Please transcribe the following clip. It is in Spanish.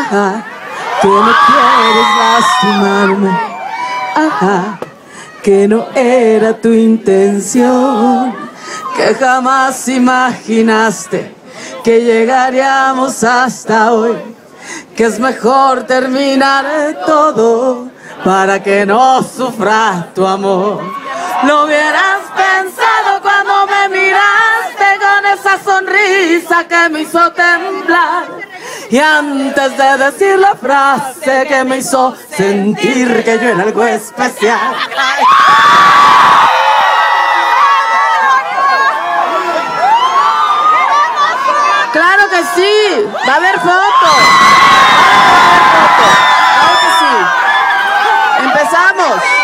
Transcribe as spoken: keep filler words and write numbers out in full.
Ajá, que no quieres lastimarme. Ajá, que no era tu intención, que jamás imaginaste que llegaríamos hasta hoy, que es mejor terminar todo para que no sufra tu amor. Lo hubieras pensado cuando me miraste con esa sonrisa que me hizo temblar, y antes de decir la frase que me hizo sentir que yo era algo especial. ¡Claro que sí! ¡Va a haber foto! ¡Va a haber foto! ¡Claro que sí! ¡Empezamos!